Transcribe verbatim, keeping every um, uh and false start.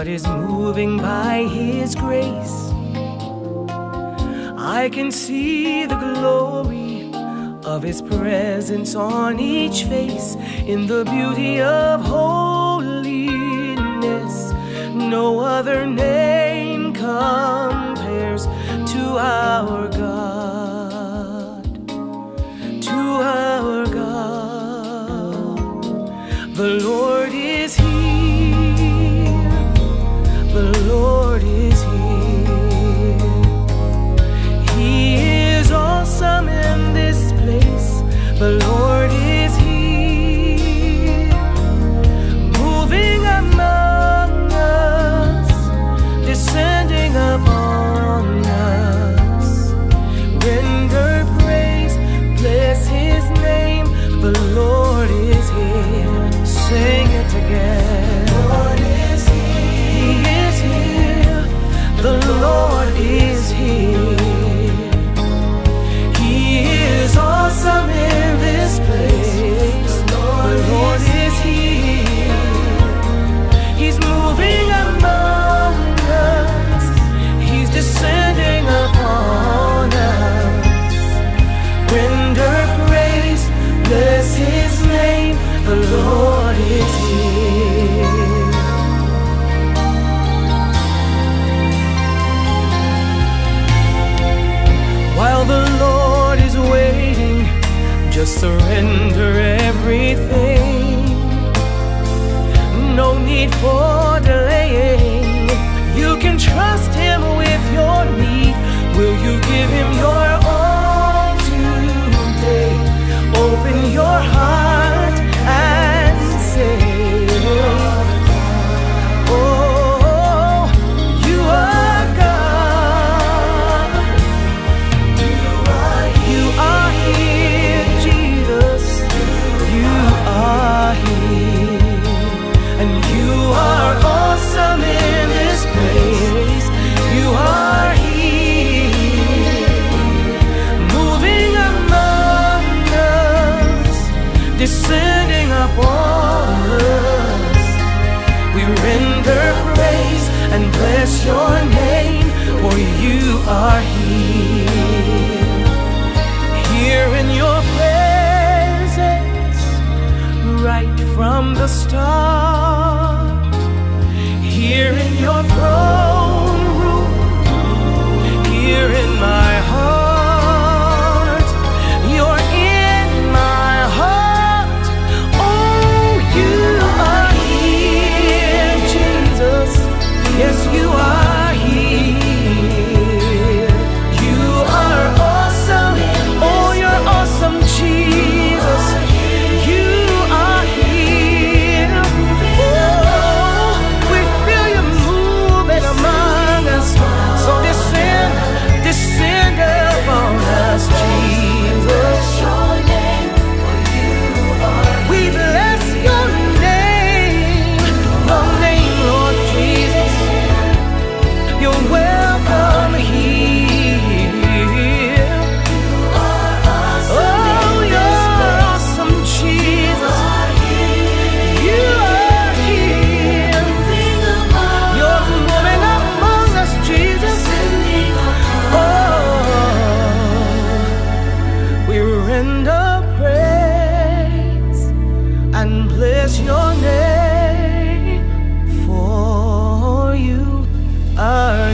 God is moving by His grace. I can see the glory of His presence on each face. In the beauty of holiness, no other name compares to our God, to our God. The Lord is here, the Lord is here. He is awesome in this place. The Lord is here, moving among us, descending upon us. Render praise, bless His name. The Lord is here. Sing it together. The Lord is here. He is here. The Lord is here. He is awesome in this place. The Lord is here. He's moving among us. He's descending upon us. Render praise, bless His name. The Lord is here. While the Lord is waiting, just surrender everything. No need for delaying. You can trust Him with your need. Will you give Him your all today? Open your heart and say, oh, you are God. You are here, Jesus. You are here. And you are awesome in this place. You are here, moving among us, descending upon us. We render praise and bless your name, for you are here. Here in your presence, right from the start. Here in your throne room, here in my heart. You're in my heart. Oh, you are here, Jesus. Yes, you are here. You are awesome. Oh, you're awesome, Jesus. You are here. Oh, we feel you moving among us. So descend, descend upon us, Jesus. We bless your name, your name, Lord Jesus. You're welcome here. Oh, you're awesome, Jesus. You are here. You're moving among us, Jesus. Oh, we render praise and bless your name, for you are